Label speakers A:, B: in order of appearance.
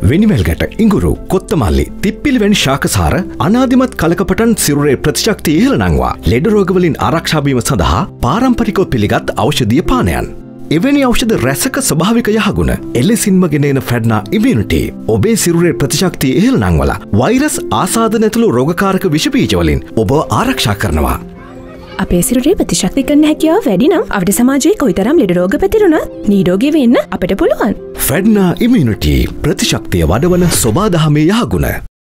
A: වෙනිවැල්ගැට, ඉඟුරු, කොත්තමල්ලි, තිප්පිලි වැනි ශාකසාර අනාදිමත් කලකපටන් සිරුරේ ප්‍රතිශක්තිය ඉහළ නංවා ලෙඩ රෝගවලින් ආරක්ෂා වීම සඳහා පාරම්පරිකව පිළිගත් ඖෂධීය පානයන්. එවැනි ඖෂධ රැසක ස්වභාවික යහගුණ එලෙසින්ම ගෙනෙන ෆැඩ්නා ඉම්යුනිටි ඔබේ සිරුරේ ප්‍රතිශක්තිය ඉහළ නංවලා වෛරස් ආසාදන ඇතුළු රෝගකාරක විෂ බීජවලින් ඔබ ආරක්ෂා කරනවා.
B: අපේ සිරුරේ ප්‍රතිශක්ති කරන හැකියාව වැඩි නම් අපේ සමාජයේ කොයිතරම් ලෙඩ රෝග පැතිරුණත් නිරෝගී වෙන්න අපිට පුළුවන්.
A: ෆැඩ්නා ඉම්යුනිටි ප්‍රතිශක්තිය වඩවන සොබාදහමේ යහගුණ.